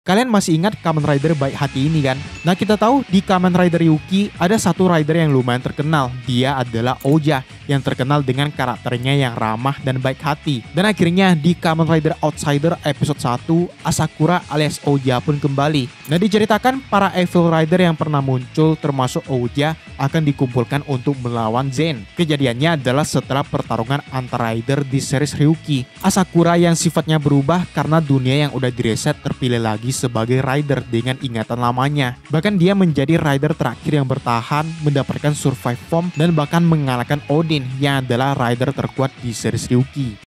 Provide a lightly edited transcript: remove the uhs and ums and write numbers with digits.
Kalian masih ingat Kamen Rider baik hati ini kan? Nah, kita tahu di Kamen Rider Ryuki ada satu rider yang lumayan terkenal. Dia adalah Ouya yang terkenal dengan karakternya yang ramah dan baik hati. Dan akhirnya di Kamen Rider Outsider episode 1, Asakura alias Ouya pun kembali. Nah, diceritakan para Evil Rider yang pernah muncul termasuk Ouya akan dikumpulkan untuk melawan Zen. Kejadiannya adalah setelah pertarungan antar rider di series Ryuki. Asakura yang sifatnya berubah karena dunia yang udah direset terpilih lagi sebagai rider dengan ingatan lamanya. Bahkan dia menjadi rider terakhir yang bertahan, mendapatkan survive form dan bahkan mengalahkan Odin yang adalah rider terkuat di series Ryuki.